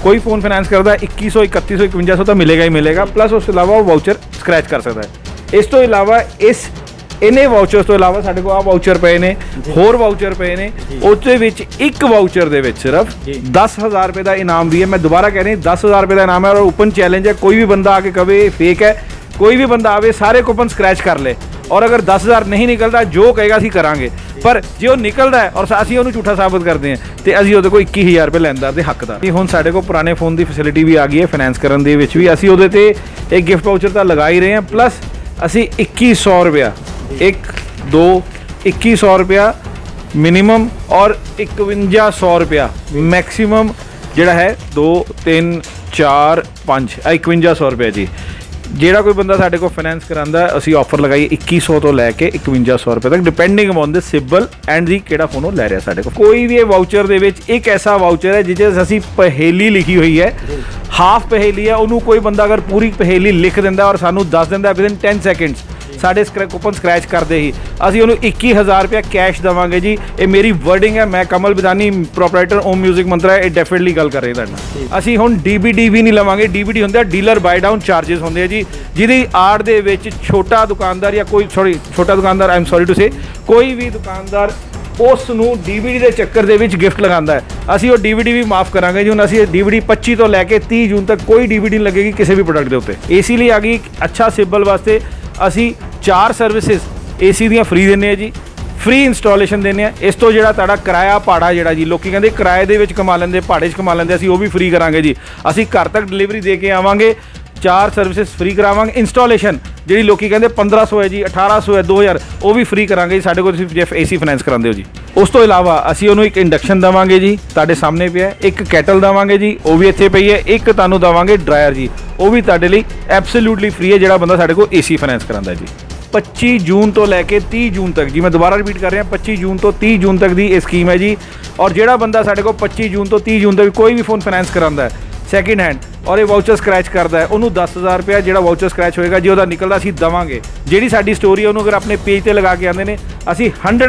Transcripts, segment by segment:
कोई phone finance करता 2100 3100 5100 तो मिलेगा ही मिलेगा, प्लस उस अलावा वो वाउचर स्क्रैच कर सकता है। इस तो इलावा इस इन्हें वाउचर्स तो इलावा साढ़े को आ वाउचर पे ने, होर वाउचर पे ने, उसदे विच एक वाउचर दे विच सिर्फ 10,000 रुपए का इनाम भी है। मैं दोबारा कह रही 10,000 रुपए का इनाम है और ओपन चैलेंज है। कोई भी बंदा आके कहे फेक है, कोई भी बंदा आवे सारे कूपन स्क्रैच कर ले, और अगर 10,000 नहीं निकलता जो कहेगा असीं करांगे, पर जे वो निकलता है और असीं उहनूं झूठा साबित करते हैं तो असीं उहदे कोल 21,000 रुपए लैंदा ते हकदार। हुण साडे कोल पुराने फोन की फैसिलिटी भी आ गई है फाइनेंस करन दे विच भी, असीं उहदे ते एक गिफ्ट वाउचर तां लगा ही रहे हैं, प्लस असीं 2100 रुपया 2100 रुपया मिनिमम और 5100 रुपया मैक्सीमम जिहड़ा है 2 3 4 5 5100 रुपया जी। ਜਿਹੜਾ कोई बंदा साढ़े को फाइनेंस करांदा असी ऑफर लगाई 2100 तो लैके 5100 रुपए तक, depending upon the CIBIL and the केड़ा फोन लै रहा साढ़े को। कोई भी वाउचर दे विच एक ऐसा वाउचर है जिसे असी पहेली लिखी हुई है, हाफ पहेली है, उन्होंने कोई बंदा अगर पूरी पहेली लिख दिंदा और सानू दस दिंदा विदिन 10 सेकंड्स साढ़े कूपन स्क्रैच करते ही असी उन्होंने 21,000 रुपया कैश देवांगे जी। ये मेरी वर्डिंग है, मैं कमल बिदानी प्रोपराइटर ओम म्यूजिक मंत्रा है, डेफिनेटली गल कर रहे हैं। असी हुण डीबीडी भी नहीं लवांगे, डीबीडी होंगे डीलर बाय डाउन चार्जेस होंगे जी, जिहदी आड़ दे विच छोटा दुकानदार या कोई छोटा दुकानदार, आई एम सॉरी टू से, कोई भी दुकानदार उस नूं डीबीडी के चक्कर दे विच गिफ्ट लगांदा है, असी वो डीबीडी भी माफ़ करांगे जी। हुण असी डीबीडी 25 तो लैके 30 जून तक कोई डीबीडी नहीं लगेगी किसी भी प्रोडक्ट के उत्ते। एसी लिए आ गई अच्छा सिबल वास्ते असी 4 सर्विसिज एसी दियां फ्री देने जी, फ्री इंस्टॉलेशन देने। इस तो जिहड़ा तुहाडा किराया भाड़ा जिहड़ा जी लोग कहते किराए दे विच कमा लैंदे, भाड़े च कमा लैंदे, असी वो भी फ्री करांगे जी। असी घर तक डिलीवरी दे के आवांगे, 4 सर्विसिज फ्री करावांगे। इंस्टॉलेशन जिहड़ी लोग कहते 1500 है जी, 1800 है, 2000 वो भी फ्री करांगे जी साढ़े को सिर्फ एसी फाइनेंस करांदे हो जी। उस तो इलावा असी उन्होंने एक इंडक्शन देवांगे जी, तुहाडे सामने पिया है, एक कैटल देवांगे जी, वो भी इत्थे पई है, एक तुहानूं देवांगे ड्रायर जी, वो भी तुहाडे लई एब्सोल्यूटली फ्री है जिहड़ा बंदा साढ़े को एसी फाइनेंस करांदा जी। 25 जून तो लैके 30 जून तक जी, मैं दोबारा रिपीट कर रहा 25 जून तो 30 जून तक दी स्कीम है जी। और जिहड़ा बंदा साढ़े को 25 जून तो 30 जून तक कोई भी फोन फाइनेंस करांदा है सैकेंड हैंड और ये वाउचर स्क्रैच करता है, उन्होंने 10,000 रुपया जो वाउचर स्क्रैच होएगा जी वह निकलता असी देवांगे। जी साडी स्टोरी है उन्होंने अगर अपने पेज पर लगा के आते हैं असी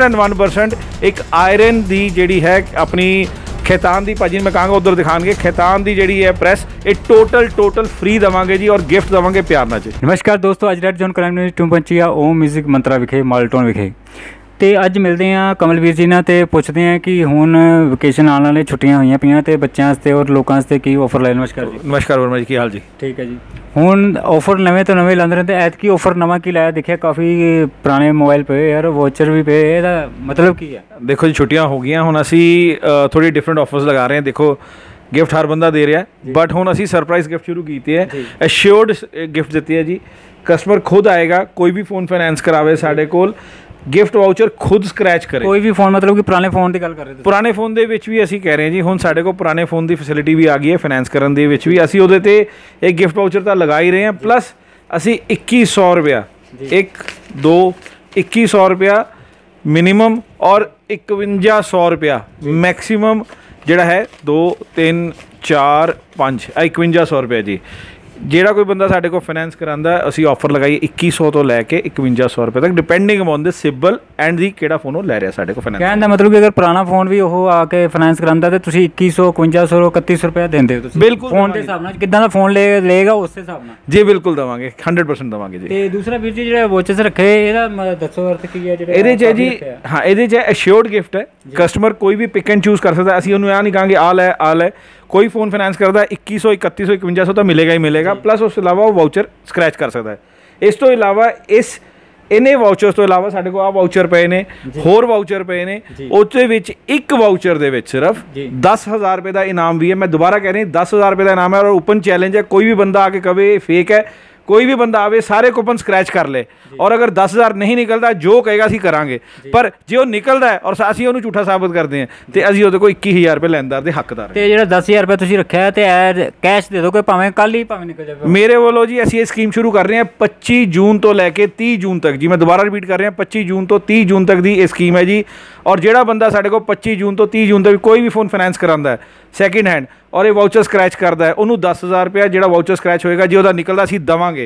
101% एक आयरन की जी है अपनी खैतान की, भाजी मैं कहूँगा उधर दिखाएंगे खैतान की जी है प्रेस, ये टोटल फ्री देवांगे जी और गिफ्ट देवांगे प्यार नाल जी। नमस्कार दोस्तों, अज red zone crime news 2 Om music Mantra विखे मालटोन विखे तो अज मिलते हैं कमलवीर जी नाल ते पुछते हैं कि हुण वेकेशन आने वाले छुट्टियां हुई पियां ते बच्चों वास्ते और लोगों वास्ते की ऑफर लाए। नमस्कार जी। नमस्कार वर्मा जी, की हाल जी? ठीक है जी। हुण ऑफर नवे तो नवे लाते रहते, ऐतकी ऑफर नवा की लाया देखिया, काफ़ी पुराने मोबाइल पे यार वाउचर भी पे, ਇਹਦਾ मतलब की है? देखो जी छुट्टियां हो गई, हुण असी थोड़ी डिफरेंट ऑफर्स लगा रहे हैं। देखो गिफ्ट हर बंदा दे रहा है, बट हुण असी सरप्राइज गिफ्ट शुरू की है, एश्योर्ड गिफ्ट दी है जी। कस्टमर खुद आएगा, कोई भी फोन फाइनेंस करावे साढ़े कोल गिफ्ट वाउचर खुद स्क्रैच करे। कोई भी फोन मतलब कि पुराने फोन की गल कर रहे थे? पुराने फोन दे विच भी असी कह रहे हैं जी, हुण साढ़े को पुराने फोन की फैसिलिटी भी आ गई है फाइनेंस करन दे विच भी, असी उहदे ते एक गिफ्ट वाउचर तां लगा ही रहे हैं, प्लस असी 2100 रुपया 2100 रुपया मिनिमम और 5100 रुपया मैक्सीमम जिहड़ा है 2 3 4 5 5100 रुपया जी। ਜਿਹੜਾ कोई बंदा साढ़े को फाइनेंस करांदा असी ऑफर लगाई 2100 तो लैके 5100 रुपए तक, depending upon the CIBIL and the केड़ा फोन लै रहा साढ़े को फाइनेंस। कहने का मतलब कि अगर पुराना फोन भी वो आके फाइनेंस करांदा तो तुसीं 2100 5100 3100 रुपया देंदे हो? बिल्कुल फोन के हिसाब नाल कितना दा फोन लेगा उस हिसाब नाल जी, बिल्कुल देवांगे 100% देवांगे जी। ते दूसरा वीर जी जिहड़ा वाचेस रखे ਇਹਦਾ ਦੱਸੋ अर्थ की है ਜਿਹੜਾ ਇਹਦੇ 'ਚ ਹੈ ਜੀ? हाँ, ਇਹਦੇ 'ਚ एश्योर्ड गिफ्ट है, कस्टमर कोई भी पिक एंड चूज कर सकता है। असी उन्होंने आ नहीं कहेंगे आ लै, कोई फोन फाइनेंस करता 2100 3100 5100 तो मिलेगा ही मिलेगा, प्लस उस अलावा वो वाउचर स्क्रैच कर सकता है। इस तो इलावा इस इन्हें वाउचर्स तो इलावा साढ़े को आ वाउचर पे ने, होर वाउचर पे ने, उसदे विच एक वाउचर दे विच सिर्फ 10,000 रुपए का इनाम भी है। मैं दोबारा कह रही 10,000 रुपए का इनाम है और ओपन चैलेंज है, कोई भी बंदा आके कहे फेक है, कोई भी बंदा आवे सारे कूपन स्क्रैच कर ले, और अगर 10,000 नहीं निकलता जो कहेगा असी करांगे, पर जे वो निकलता है और असी उहनूं झूठा साबित करते हैं तो असी उहदे कोल 21,000 रुपए लैंदा ते हकदार है। ते जिहड़ा 10,000 रुपया तुसीं रखिआ ते कैश दे दोगे भावें कल ही भावें निकल जाए? मेरे वालों जी असी ये स्कीम शुरू कर रहे हैं 25 जून तो लैके 30 जून तक जी। मैं दोबारा रिपीट कर रहे हैं 25 जून तो 30 जून तक दी स्कीम है जी। और जिहड़ा बंदा साढ़े को 25 जून तो 30 जून तक कोई भी फोन फाइनेंस करांदा है सैकेंड हैंड और ये वाउचर स्क्रैच करता है, उन्होंने 10,000 रुपया जो वाउचर स्क्रैच होएगा जी वह निकलता असी देवांगे।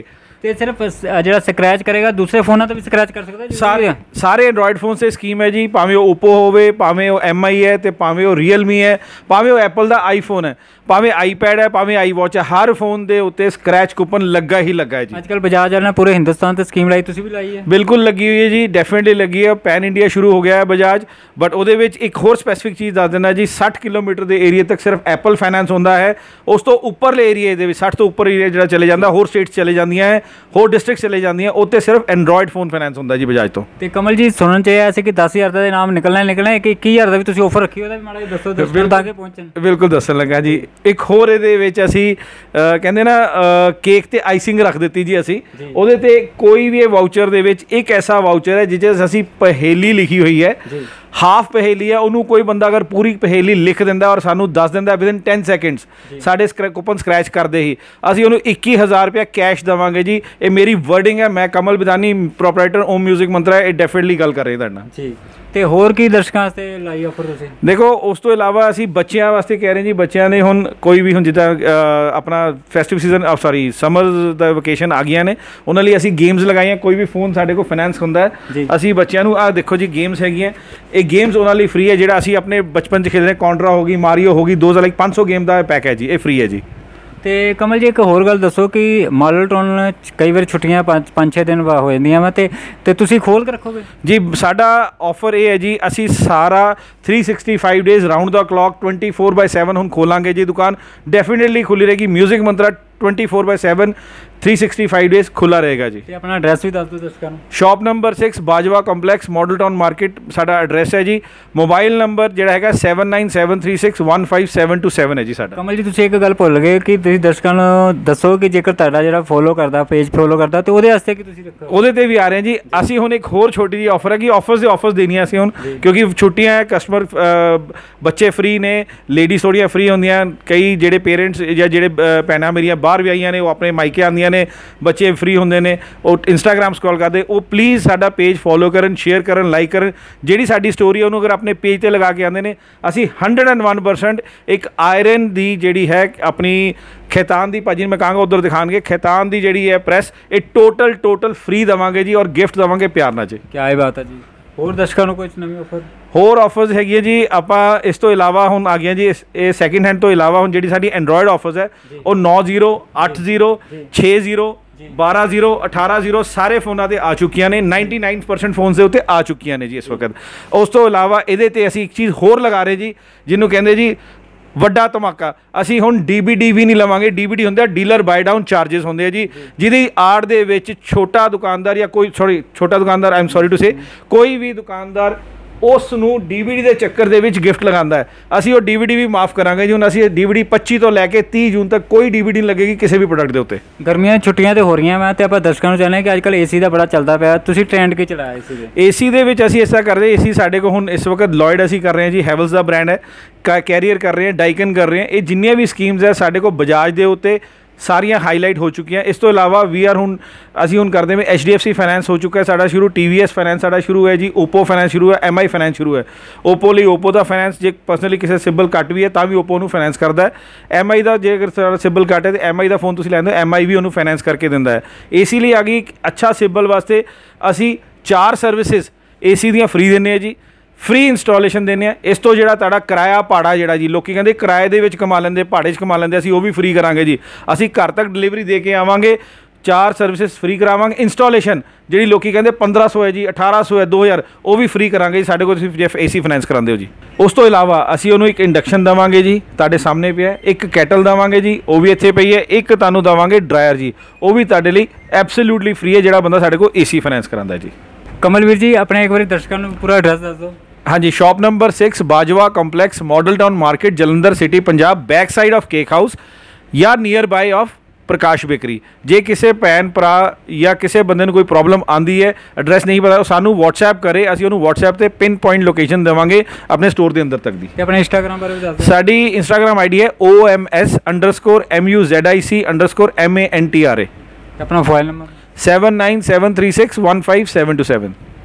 ਤੇ ਸਿਰਫ ਜਿਹੜਾ ਸਕ੍ਰੈਚ ਕਰੇਗਾ ਦੂਸਰੇ ਫੋਨਾਂ ਤੇ ਵੀ ਸਕ੍ਰੈਚ ਕਰ ਸਕਦਾ ਜੀ? ਸਾਰੇ ਐਂਡਰੋਇਡ ਫੋਨ 'ਤੇ ਸਕੀਮ ਹੈ ਜੀ, ਭਾਵੇਂ ਉਹ ਓਪੋ ਹੋਵੇ, ਭਾਵੇਂ ਉਹ MI ਹੈ, ਤੇ ਭਾਵੇਂ ਉਹ ਰੀਅਲਮੀ ਹੈ, ਭਾਵੇਂ ਉਹ ਐਪਲ ਦਾ ਆਈਫੋਨ ਹੈ, ਭਾਵੇਂ ਆਈਪੈਡ ਹੈ, ਭਾਵੇਂ ਆਈ ਵਾਚ ਹੈ, ਹਰ ਫੋਨ ਦੇ ਉੱਤੇ ਸਕ੍ਰੈਚ ਕੂਪਨ ਲੱਗਾ ਹੀ ਲੱਗਾ ਹੈ ਜੀ। ਅੱਜ ਕੱਲ੍ਹ ਬਜਾਜ ਵਾਲਿਆਂ ਨੇ ਪੂਰੇ ਹਿੰਦੁਸਤਾਨ ਤੇ ਸਕੀਮ ਲਾਈ, ਤੁਸੀਂ ਵੀ ਲਾਈ ਹੈ? ਬਿਲਕੁਲ ਲੱਗੀ ਹੋਈ ਹੈ ਜੀ, ਡੈਫੀਨੇਟਲੀ ਲੱਗੀ ਹੈ। ਪੈਨ ਇੰਡੀਆ ਸ਼ੁਰੂ ਹੋ ਗਿਆ ਹੈ ਬਜਾਜ, ਬਟ ਉਹਦੇ ਵਿੱਚ ਇੱਕ ਹੋਰ ਸਪੈਸੀਫਿਕ ਚੀਜ਼ ਦੱਸ ਦਿੰਦਾ ਜੀ, 60 ਕਿਲੋਮੀਟਰ ਦੇ ਏਰੀਆ ਤੱਕ ਸਿਰਫ ਐਪਲ ਫਾਈਨੈਂਸ ਹੁੰਦਾ ਹੈ। ਉਸ ਤੋਂ ਉੱਪਰਲੇ ਏਰੀਏ ਦੇ ਵਿੱਚ 60 ਤੋਂ ਉੱਪਰ ਏਰੀਆ ਜਿਹੜਾ ਚਲੇ ਜਾਂਦਾ, ਹੋਰ ਸਟੇਟਸ ਚਲੇ ਜਾਂਦੀਆਂ ਹੈ, ਹੋਰ ਡਿਸਟ੍ਰਿਕਟ ਚਲੇ ਜਾਂਦੀਆਂ, ਉੱਥੇ ਸਿਰਫ ਐਂਡਰੋਇਡ ਫੋਨ ਫਾਈਨੈਂਸ ਹੁੰਦਾ ਜੀ ਬਜਾਜ ਤੋਂ। ਤੇ ਕਮਲ ਜੀ ਸੁਣਨ ਚ ਆਇਆ ਸੀ ਕਿ 10,000 ਦਾ ਨਾਮ ਨਿਕਲਣਾ ਕਿ 21,000 ਦਾ ਵੀ ਤੁਸੀਂ ਆਫਰ ਰੱਖੀ, ਉਹਦਾ ਵੀ ਮਾੜਾ ਜਿਹਾ ਦੱਸੋ ਤਾਂ ਕਿ ਪਹੁੰਚਣ। ਬਿਲਕੁਲ ਦੱਸਣ ਲੱਗਾ ਜੀ। ਇੱਕ ਹੋਰ ਇਹਦੇ ਵਿੱਚ ਅਸੀਂ ਕਹਿੰਦੇ ਨਾ ਕੇਕ ਤੇ ਆਈਸਿੰਗ ਰੱਖ ਦਿੱਤੀ ਜੀ ਅਸੀਂ। ਉਹਦੇ ਤੇ ਕੋਈ ਵੀ ਇਹ ਵਾਊਚਰ ਦੇ ਵਿੱਚ ਇੱਕ ਐਸਾ ਵਾਊਚਰ ਹੈ ਜਿਹਦੇ ਅਸੀਂ ਪਹੇਲੀ ਲਿਖੀ ਹੋਈ ਹੈ, ਹਾਫ ਪਹੇਲੀ ਹੈ, ਉਹਨੂੰ ਕੋਈ ਬੰਦਾ ਅਗਰ ਪੂਰੀ ਪਹੇਲੀ ਲਿਖ ਦਿੰਦਾ ਔਰ ਸਾਨੂੰ ਦੱਸ ਦਿੰਦਾ ਵਿਦਿਨ 10 ਸੈਕਿੰਡਸ ਸਾਡੇ ਕੂਪਨ ਸਕ੍ਰੈਚ ਕਰਦੇ ਹੀ, ਅਸੀਂ ਉਹਨੂੰ 21,000 ਰੁਪਇਆ ਕੈਸ਼ ਦੇਵਾਂਗੇ ਜੀ। ਇਹ ਮੇਰੀ ਵਰਡਿੰਗ ਹੈ, ਮੈਂ ਕਮਲ ਬਿਦਾਨੀ ਪ੍ਰੋਪਰਾਈਟਰ ਓਮ ਮਿਊਜ਼ਿਕ ਮੰਤਰਾ, ਇਹ ਡੈਫੀਨੇਟਲੀ ਗੱਲ ਕਰ ਰਹੇ ਤੁਹਾਡੇ ਨਾਲ ਜੀ। ਤੇ ਹੋਰ ਕੀ ਦਰਸ਼ਕਾਂ ਵਾਸਤੇ ਲਾਈ ਆਫਰ ਤੁਸੀਂ? ਦੇਖੋ ਉਸ ਤੋਂ ਇਲਾਵਾ ਅਸੀਂ ਬੱਚਿਆਂ ਵਾਸਤੇ ਕਹਿ ਰਹੇ ਜੀ, ਬੱਚਿਆਂ ਨੇ ਹੁਣ ਕੋਈ ਵੀ ਹੁਣ ਜਿੱਦਾਂ ਆਪਣਾ ਫੈਸਟਿਵ ਸੀਜ਼ਨ ਸੌਰੀ ਸਮਰ ਦਾ ਵਕੇਸ਼ਨ ਆ ਗਈਆਂ ਨੇ, ਉਹਨਾਂ ਲਈ ਅਸੀਂ ਗੇਮਸ ਲਗਾਈਆਂ। ਕੋਈ ਵੀ ਫੋਨ ਸਾਡੇ ਕੋਲ ਫਾਈਨੈਂਸ ਹੁੰਦਾ ਹੈ, ਅਸੀਂ ਬੱਚਿਆਂ ਨੂੰ ਆਹ ਦੇਖੋ ਜੀ ਗੇਮਸ ਹੈਗੀਆਂ, ਇਹ ਗੇਮਸ ਉਹਨਾਂ ਲਈ ਫ੍ਰੀ ਹੈ। ਜਿਹੜਾ ਅਸੀਂ ਆਪਣੇ ਬਚਪਨ 'ਚ ਖੇਡਦੇ ਕੌਂਟਰਾ ਹੋ ਗਈ, ਮਾਰੀਓ ਹੋ ਗਈ, 500 ਗੇਮ ਦਾ ਪੈਕ ਹੈ ਜੀ, ਇਹ ਫ੍ਰੀ ਹੈ ਜੀ। ਤੇ ਕਮਲ ਜੀ ਇੱਕ ਹੋਰ ਗੱਲ ਦੱਸੋ ਕਿ ਮਾਡਲ ਟਾਊਨ ਕਈ ਵਾਰ ਛੁੱਟੀਆਂ 5-6 ਦਿਨ ਹੋ ਜਾਂਦੀਆਂ ਵਾ ਤੇ ਤੁਸੀਂ ਖੋਲ ਕੇ ਰੱਖੋਗੇ ਜੀ? ਸਾਡਾ ਆਫਰ ਇਹ ਹੈ ਜੀ, ਅਸੀਂ ਸਾਰਾ 365 ਡੇਜ਼ ਰਾਊਂਡ ਦਾ ਕਲੌਕ 24/7 ਹੁਣ ਖੋਲਾਂਗੇ ਜੀ। ਦੁਕਾਨ ਡੈਫੀਨੇਟਲੀ ਖੁੱਲੀ ਰਹੇਗੀ, ਮਿਊਜ਼ਿਕ ਮੰਤਰਾ 24/7 365 ਡੇਜ਼ ਖੁੱਲਾ ਰਹੇਗਾ ਜੀ। ਤੇ ਆਪਣਾ ਐਡਰੈਸ ਵੀ ਦੱਸ ਦਿਓ ਦਰਸ਼ਕਾਂ ਨੂੰ। Shop number 6 Bajwa complex, model town market ਸਾਡਾ ਐਡਰੈਸ ਹੈ ਜੀ। ਮੋਬਾਈਲ ਨੰਬਰ ਜਿਹੜਾ ਹੈਗਾ 7973615727 ਹੈ ਜੀ ਸਾਡਾ। ਕਮਲ ਜੀ ਤੁਸੀਂ ਇੱਕ ਗੱਲ ਭੁੱਲ ਗਏ ਕਿ ਤੁਸੀਂ ਦਰਸ਼ਕਾਂ ਨੂੰ ਦੱਸੋ ਕਿ ਜੇਕਰ ਤੁਹਾਡਾ ਜਿਹੜਾ ਫੋਲੋ ਕਰਦਾ ਪੇਜ ਫੋਲੋ ਕਰਦਾ ਤੇ ਉਹਦੇ ਵਾਸਤੇ ਕੀ ਤੁਸੀਂ ਰੱਖੋ? ਉਹਦੇ ਤੇ ਵੀ ਆ ਰਹੇ ਜੀ ਅਸੀਂ। ਹੁਣ ਇੱਕ ਹੋਰ ਛੋਟੀ ਜਿਹੀ ਆਫਰ ਹੈ ਕਿ ਆਫਰਸ ਦੇਣੀਆਂ ਅਸੀਂ ਹੁਣ, ਕਿਉਂਕਿ ਛੁੱਟੀਆਂ ਹੈ, ਕਸਟਮਰ ਬੱਚੇ ਫ੍ਰੀ ਨੇ, ਲੇਡੀਜ਼ ਥੋੜ੍ਹੀਆਂ ਫ੍ਰੀ ਹੁੰਦੀਆਂ, ਕਈ ਜਿਹੜੇ ਪੇਰੈਂਟਸ ਜਾਂ ਜਿਹੜੇ ਭੈਣਾਂ ਮੇਰੀਆਂ ਬਾਹਰ ਵਿਆਹੀਆਂ ਨੇ ਉਹ ਆਪਣੇ ਮਾਇਕੇ ਆਉਂਦੀਆਂ ਨੇ, ਬੱਚੇ ਫ੍ਰੀ ਹੁੰਦੇ ਨੇ, ਉਹ ਇੰਸਟਾਗ੍ਰਾਮ ਸਕਰੋਲ ਕਰਦੇ, ਉਹ ਪਲੀਜ਼ ਸਾਡਾ ਪੇਜ ਫੋਲੋ ਕਰਨ, ਸ਼ੇਅਰ ਕਰਨ, ਲਾਈਕ ਕਰਨ। ਜਿਹੜੀ ਸਾਡੀ ਸਟੋਰੀ ਉਹਨੂੰ ਅਗਰ ਆਪਣੇ ਪੇਜ ਤੇ ਲਗਾ ਕੇ ਆਉਂਦੇ ਨੇ, ਅਸੀਂ 101% ਇੱਕ ਆਇਰਨ ਦੀ ਜਿਹੜੀ ਹੈ ਆਪਣੀ ਖੈਤਾਨ ਦੀ, ਭਾਜੀ ਮੈਂ ਕਹਾਂਗਾ ਉਧਰ ਦਿਖਾਣਗੇ, ਖੈਤਾਨ ਦੀ ਜਿਹੜੀ ਹੈ ਪ੍ਰੈਸ, ਇਹ ਟੋਟਲ ਫ੍ਰੀ ਦੇਵਾਂਗੇ ਜੀ ਔਰ ਗਿਫਟ ਦੇਵਾਂਗੇ ਪਿਆਰ ਨਾਲ ਜੀ। ਕੀ ਬਾਤ ਹੈ ਜੀ। ਹੋਰ ਦਰਸ਼ਕਾਂ ਨੂੰ ਕੁਝ ਨਵੀਂ ਆਫਰ? ਹੋਰ ਆਫਰਸ ਹੈਗੀਆਂ ਜੀ ਆਪਾਂ ਇਸ ਤੋਂ ਇਲਾਵਾ ਹੁਣ ਆ ਗਈਆਂ ਜੀ, ਇਹ ਸੈਕਿੰਡ ਹੈਂਡ ਤੋਂ ਇਲਾਵਾ ਹੁਣ ਜਿਹੜੀ ਸਾਡੀ ਐਂਡਰੋਇਡ ਆਫਰਸ ਹੈ ਉਹ 90, 80, 60, 12, 18 ਸਾਰੇ ਫੋਨਾਂ ਤੇ ਆ ਚੁੱਕੀਆਂ ਨੇ। 99% ਫੋਨਸ ਦੇ ਉੱਤੇ ਆ ਚੁੱਕੀਆਂ ਨੇ ਜੀ ਇਸ ਵਕਤ। ਉਸ ਤੋਂ ਇਲਾਵਾ ਇਹਦੇ ਤੇ ਅਸੀਂ ਇੱਕ ਚੀਜ਼ ਹੋਰ ਲਗਾ ਰਹੇ ਜੀ, ਜਿਹਨੂੰ ਕਹਿੰਦੇ ਜੀ ਵੱਡਾ ਧਮਾਕਾ। ਅਸੀਂ ਹੁਣ DVD ਵੀ ਨਹੀਂ ਲਵਾਂਗੇ। DVD ਹੁੰਦਾ ਡੀਲਰ ਬਾਈ ਡਾਊਨ ਚਾਰजेस ਹੁੰਦੇ ਆ ਜੀ, ਜਿਹਦੀ ਆੜ ਦੇ ਵਿੱਚ ਛੋਟਾ ਦੁਕਾਨਦਾਰ ਜਾਂ ਕੋਈ ਛੋਟਾ ਦੁਕਾਨਦਾਰ, I am sorry to say, ਕੋਈ ਵੀ ਦੁਕਾਨਦਾਰ ਉਸ ਨੂੰ DVD ਦੇ ਚੱਕਰ ਦੇ ਵਿੱਚ ਗਿਫਟ ਲਗਾਉਂਦਾ ਹੈ, ਅਸੀਂ ਉਹ DVD ਵੀ ਮਾਫ ਕਰਾਂਗੇ ਜੀ। ਹੁਣ ਅਸੀਂ DVD 25 ਤੋਂ ਲੈ ਕੇ 30 ਜੂਨ ਤੱਕ ਕੋਈ DVD ਨਹੀਂ ਲੱਗੇਗੀ ਕਿਸੇ ਵੀ ਪ੍ਰੋਡਕਟ ਦੇ ਉੱਤੇ। ਗਰਮੀਆਂ ਛੁੱਟੀਆਂ ਤੇ ਹੋ ਰਹੀਆਂ ਵਾ ਤੇ ਆਪਾਂ ਦਰਸ਼ਕਾਂ ਨੂੰ ਚਾਹੁੰਦੇ ਹਾਂ ਕਿ ਅੱਜ ਕੱਲ੍ਹ AC ਦਾ ਬੜਾ ਚੱਲਦਾ ਪਿਆ, ਤੁਸੀਂ ਟ੍ਰੈਂਡ ਕੀ ਚਲਾਇਆ AC ਦੇ? AC ਦੇ ਵਿੱਚ ਅਸੀਂ ਐਸਾ ਕਰਦੇ, AC ਸਾਡੇ ਕੋਲ ਹੁਣ ਇਸ ਵਕਤ ਲੋਇਡ ਅਸੀਂ ਕਰ ਰਹੇ ਹਾਂ ਜੀ, ਹੈਵਲਸ ਦਾ ਬ੍ਰਾਂਡ ਹੈ, ਕੈਰੀਅਰ ਕਰ ਰਹੇ ਹਾਂ, ਡਾਈਕਨ ਕਰ ਰਹੇ ਹਾਂ। ਇਹ ਜਿੰਨੀਆਂ ਵੀ ਸਕੀਮਸ ਹੈ ਸਾਡੇ ਕੋਲ ਬਜਾਜ ਦੇ ਉੱਤੇ ਸਾਰੀਆਂ ਹਾਈਲਾਈਟ ਹੋ ਚੁੱਕੀਆਂ। ਇਸ ਤੋਂ ਇਲਾਵਾ ਅਸੀਂ ਹੁਣ ਕਰਦੇ ਹਾਂ HDFC ਫਾਈਨੈਂਸ ਹੋ ਚੁੱਕਾ ਹੈ ਸਾਡਾ ਸ਼ੁਰੂ, TVS ਫਾਈਨੈਂਸ ਸਾਡਾ ਸ਼ੁਰੂ ਹੈ ਜੀ, ਓਪੋ ਫਾਈਨੈਂਸ ਸ਼ੁਰੂ ਹੈ, MI ਫਾਈਨੈਂਸ ਸ਼ੁਰੂ ਹੈ। ਓਪੋ ਲਈ ਓਪੋ ਦਾ ਫਾਈਨੈਂਸ ਜੇ ਪਰਸਨਲੀ ਕਿਸੇ ਸਿਬਲ ਘੱਟ ਵੀ ਹੈ ਤਾਂ ਵੀ ਓਪੋ ਨੂੰ ਫਾਈਨੈਂਸ ਕਰਦਾ ਹੈ। MI ਦਾ ਜੇ ਅਗਰ ਸਾਡਾ ਸਿਬਲ ਘੱਟ ਹੈ ਤੇ MI ਦਾ ਫੋਨ ਤੁਸੀਂ ਲੈਂਦੇ ਹੋ, MI ਵੀ ਉਹਨੂੰ ਫਾਈਨੈਂਸ ਕਰਕੇ ਦਿੰਦਾ ਹੈ। AC ਲਈ ਆ ਗਈ ਅੱਛਾ ਸਿਬਲ ਵਾਸਤੇ ਅਸੀਂ 4 ਸਰਵਿਸਿਜ਼ AC ਦੀਆਂ ਫ੍ਰੀ ਦਿੰਦੇ ਹਾਂ ਜੀ, ਫ੍ਰੀ ਇੰਸਟਾਲੇਸ਼ਨ ਦਿੰਦੇ ਹਾਂ। ਇਸ ਤੋਂ ਜਿਹੜਾ ਤੁਹਾਡਾ ਕਿਰਾਇਆ ਭਾੜਾ ਜਿਹੜਾ ਜੀ, ਲੋਕੀ ਕਹਿੰਦੇ ਕਿਰਾਏ ਦੇ ਵਿੱਚ ਕਮਾ ਲੈਂਦੇ, ਭਾੜੇ 'ਚ ਕਮਾ ਲੈਂਦੇ, ਅਸੀਂ ਉਹ ਵੀ ਫ੍ਰੀ ਕਰਾਂਗੇ ਜੀ। ਅਸੀਂ ਘਰ ਤੱਕ ਡਿਲੀਵਰੀ ਦੇ ਕੇ ਆਵਾਂਗੇ, 4 ਸਰਵਿਸਿਜ਼ ਫ੍ਰੀ ਕਰਾਵਾਂਗੇ। ਇੰਸਟਾਲੇਸ਼ਨ ਜਿਹੜੀ ਲੋਕੀ ਕਹਿੰਦੇ 1500 ਹੈ ਜੀ, 1800 ਹੈ, 2000, ਉਹ ਵੀ ਫ੍ਰੀ ਕਰਾਂਗੇ ਜੀ ਸਾਡੇ ਕੋਲ ਤੁਸੀਂ ਜੇ AC ਫਾਈਨੈਂਸ ਕਰਾਉਂਦੇ ਹੋ ਜੀ। ਉਸ ਤੋਂ ਇਲਾਵਾ ਅਸੀਂ ਉਹਨੂੰ ਇੱਕ ਇੰਡਕਸ਼ਨ ਦੇਵਾਂਗੇ ਜੀ, ਤੁਹਾਡੇ ਸਾਹਮਣੇ ਪਿਆ, ਇੱਕ ਕੈਟਲ ਦੇਵਾਂਗੇ ਜੀ, ਉਹ ਵੀ ਇੱਥੇ ਪਈ ਹੈ, ਇੱਕ ਤੁਹਾਨੂੰ ਦੇਵਾਂਗੇ ਡਰਾਇਰ ਜੀ, ਉਹ ਵੀ ਤੁਹਾਡੇ ਲਈ ਐਬਸੋਲੂਟਲੀ ਫ੍ਰੀ ਹੈ ਜਿਹੜਾ ਬੰਦਾ ਸਾਡੇ ਕੋਲ AC ਫਾਈਨੈਂਸ ਕਰਾਉਂਦਾ ਜੀ। ਕਮਲ ਵੀਰ ਜੀ ਆਪਣੇ ਇੱਕ ਵਾਰੀ ਦਰਸ਼ਕਾਂ ਨੂੰ ਪੂਰਾ ਐਡਰੈਸ ਦੱਸ ਦਿਓ। ਹਾਂਜੀ, shop number 6 Bajwa complex, model town market, Jalandhar city, Punjab, back side of cake house ਜਾਂ near by of Prakash bakery. ਜੇ ਕਿਸੇ ਭੈਣ ਭਰਾ ਜਾਂ ਕਿਸੇ ਬੰਦੇ ਨੂੰ ਕੋਈ ਪ੍ਰੋਬਲਮ ਆਂਦੀ ਹੈ, ਐਡਰੈਸ ਨਹੀਂ ਪਤਾ, ਉਹ ਸਾਨੂੰ WhatsApp ਕਰੇ, ਅਸੀਂ ਉਹਨੂੰ WhatsApp ਤੇ ਪਿਨ ਪੁਆਇੰਟ ਲੋਕੇਸ਼ਨ ਦੇਵਾਂਗੇ ਆਪਣੇ ਸਟੋਰ ਦੇ ਅੰਦਰ ਤੱਕ ਦੀ। ਤੇ ਆਪਣੇ ਇੰਸਟਾਗ੍ਰਾਮ ਬਾਰੇ ਵੀ ਦੱਸ ਦਿਓ। ਸਾਡੀ ਇੰਸਟਾਗ੍ਰਾਮ ID ਹੈ OMS_MUZIC_MANTRA। ਆਪਣਾ ਮੋਬਾਈਲ ਨੰਬਰ 7973615727।